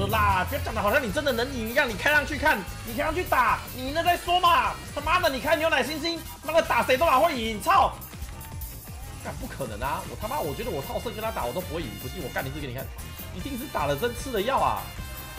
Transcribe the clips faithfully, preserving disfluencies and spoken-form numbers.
了啦！不要讲的好像你真的能赢一样，你开上去看，你开上去打，你赢了再说嘛！他妈的，你开牛奶星星，妈的打谁都哪会赢，操！干不可能啊！我他妈，我觉得我套胜跟他打我都不会赢，不信我干一次给你看，一定是打了针吃的药啊！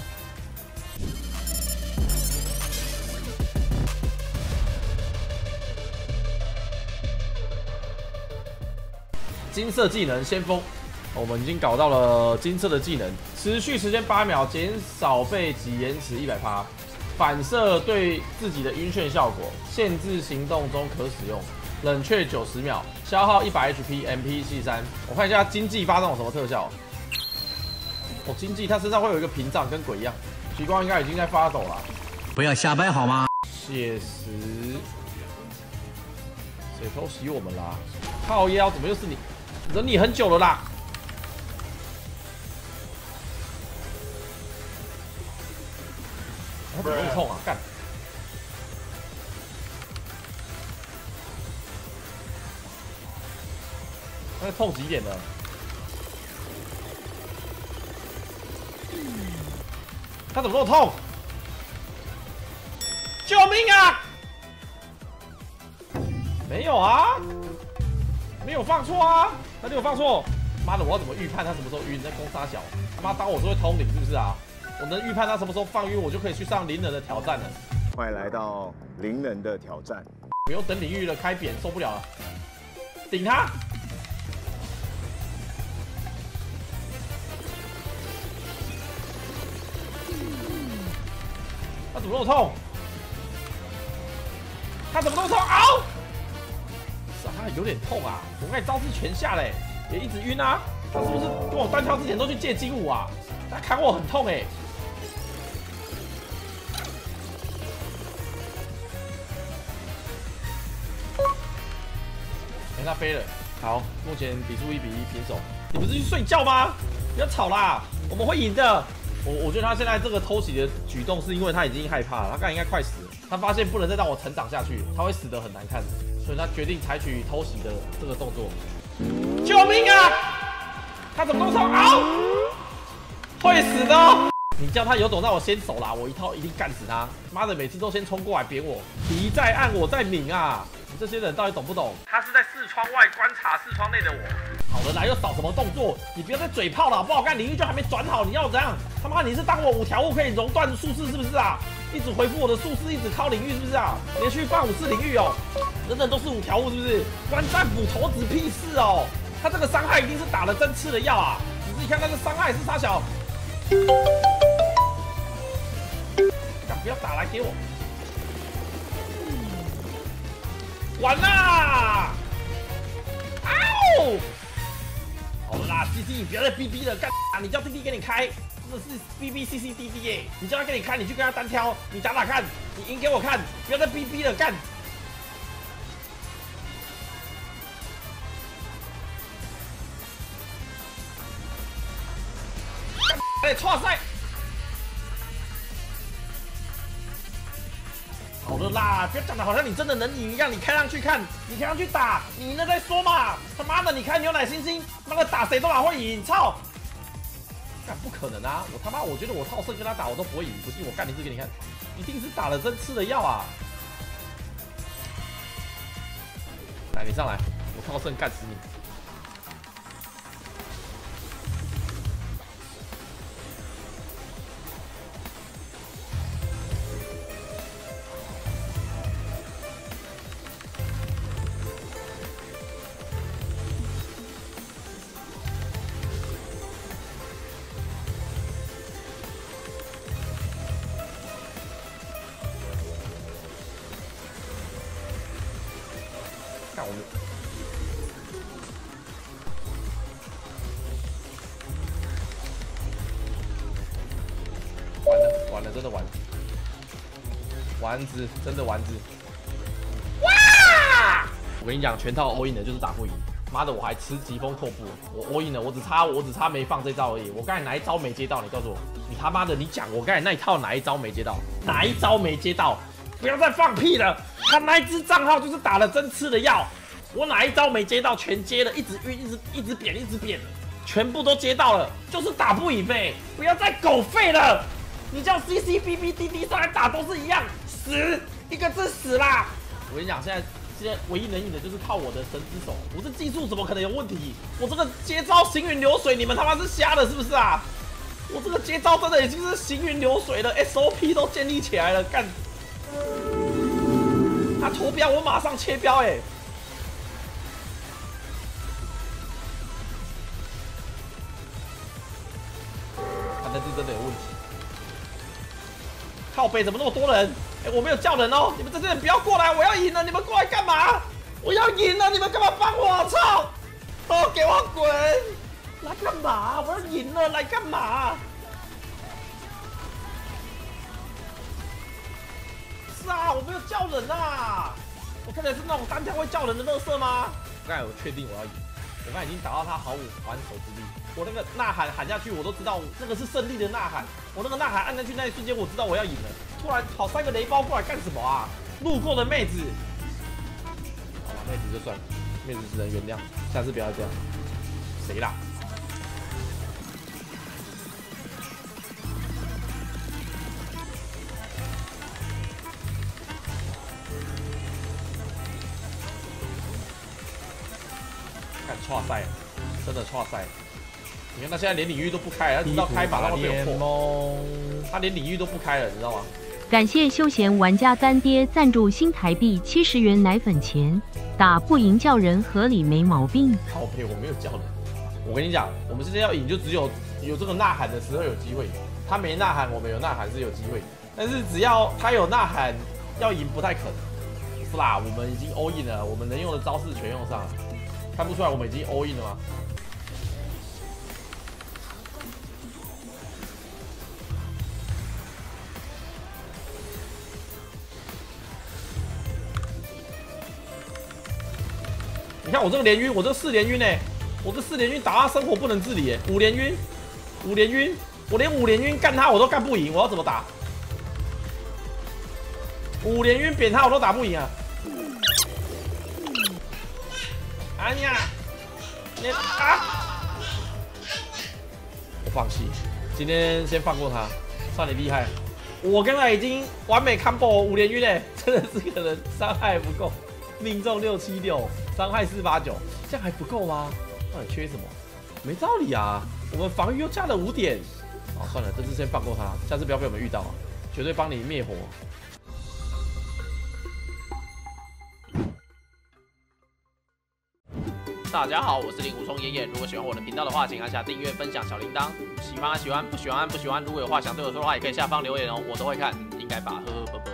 金色技能先锋。 我们已经搞到了金色的技能，持续时间八秒，减少背脊延迟 百分之百， 反射对自己的晕眩效果，限制行动中可使用，冷却九十秒，消耗一百 H P，M P 七十三。我看一下经济发那种什么特效。哦，经济它身上会有一个屏障，跟鬼一样。极光应该已经在发抖了。 不要瞎掰好吗？ 血石，谁偷袭我们啦？靠腰，怎么又是你？忍你很久了啦。 他怎么那么痛啊？干！那痛几点了？他怎么那么痛？救命啊！没有啊，没有放错啊，他没有放错。妈的，我要怎么预判他什么时候晕？在攻杀小，他妈当我是会通灵是不是啊？ 我能预判他什么时候放晕，我就可以去上灵人的挑战了。 欢迎来到灵人的挑战。 不用等领域了，开扁受不了了，顶他！他怎么那么痛？他怎么那么痛？嗷！啥？有点痛啊！我刚才招式全下嘞，也一直晕啊。他是不是跟我单挑之前都去借金武啊？他砍我很痛哎、欸。 哎、欸，他飞了。好，目前比数一比一平手。你不是去睡觉吗？不要吵啦，我们会赢的。我我觉得他现在这个偷袭的举动，是因为他已经害怕了，他刚才应该快死了。他发现不能再让我成长下去，他会死得很难看，所以他决定采取偷袭的这个动作。救命啊！他怎么那么痛？嗷！会死的哦。 你叫他有种让我先走啦，我一套一定干死他！妈的，每次都先冲过来扁我，敌在暗我在明啊！你这些人到底懂不懂？他是在视窗外观察视窗内的我。好了啦，又少什么动作？你不要再嘴炮了好不好？干领域就还没转好，你要怎样？他妈你是当我五条悟可以熔断术士是不是啊？一直回复我的术士，一直靠领域是不是啊？连续放五次领域哦，人人都是五条悟是不是？关战斧头子屁事哦！他这个伤害一定是打了针吃的药啊！仔细看那个伤害是啥小？ 不要打来给我！完啦！嗷！好了啦 ，C C， 你不要再逼逼了，干啊！你叫弟弟给你开，真的是 B B C C D D 耶！你叫他给你开，你去跟他单挑，你打打看，你赢给我看，不要再逼逼了，干！哎，错赛！ 好了啦，不要讲的好像你真的能赢一样，你开上去看，你开上去打，你赢了再说嘛！他妈的，你开牛奶星星，妈的打谁都哪会赢，操！干不可能啊！我他妈，我觉得我套胜跟他打我都不会赢，不信我干一次给你看，一定是打了针吃的药啊！来，你上来，我套胜干死你！ 看我们，完了完了，真的完了，丸子真的丸子，哇！我跟你讲，全套 all in 的就是打不赢。妈的，我还吃疾风拓步，我 all in 了，我只差我只差没放这招而已。我刚才哪一招没接到？你告诉我，你他妈的，你讲我刚才那一套哪一招没接到？哪一招没接到？不要再放屁了！他那一只账号就是打了针吃的药。 我哪一招没接到，全接了，一直晕，一直一直扁，一直扁， 全部都接到了，就是打不赢呗！不要再狗吠了！你叫 C C B B D D 上来打都是一样，死一个字死啦！我跟你讲，现在现在唯一能赢的就是靠我的神之手，我这技术怎么可能有问题？我这个接招行云流水，你们他妈是瞎的是不是啊？我这个接招真的已经是行云流水了 ，S O P 都建立起来了，干！他脱标，我马上切标，哎！他的字真的有问题。靠北怎么那么多人？哎，我没有叫人哦，你们这些人不要过来，我要赢了，你们过来干嘛？我要赢了，你们干嘛帮我？操！都给我滚！来干嘛？我要赢了，来干嘛？是啊，我没有叫人啊！我看起来是那种单挑会叫人的垃圾吗？我刚才我确定我要赢，我刚才已经打到他毫无还手之力。我那个呐喊喊下去，我都知道那个是胜利的呐喊。我那个呐喊按下去那一瞬间，我知道我要赢了。突然跑三个雷包过来干什么啊？路过的妹子，好了，妹子就算了，妹子只能原谅，下次不要这样。谁啦？看挫赛，真的挫赛。你看他现在连领域都不开，他知道开法他会被我破，他连领域都不开了，你知道吗？ 感谢休闲玩家干爹赞助新台币七十元奶粉钱，打不赢叫人合理没毛病。 靠北，我没有叫人。我跟你讲，我们现在要赢，就只有有这个呐喊的时候有机会。他没呐喊，我们有呐喊是有机会。但是只要他有呐喊，要赢不太可能。是啦，我们已经 all in 了，我们能用的招式全用上了。看不出来我们已经 all in 了吗？你看我这个连晕，我这四连晕呢、欸，我这四连晕打他生活不能自理、欸，五连晕，五连晕，我连五连晕干他我都干不赢，我要怎么打？五连晕扁他我都打不赢啊！哎呀，你啊！我放弃，今天先放过他，算你厉害。我刚才已经完美 combo 五连晕嘞，真的是可能伤害不够，命中六七六，伤害四八九，这样还不够吗？到底缺什么？没道理啊！我们防御又加了五点。好，算了，这次先放过他，下次不要被我们遇到，绝对帮你灭火。大家好，我是令狐冲爷爷。如果喜欢我的频道的话，请按下订阅、分享小铃铛。喜欢按喜欢，不喜欢按不喜欢。如果有话想对我说的话，也可以下方留言哦，我都会看。应该吧，呵呵，拜拜。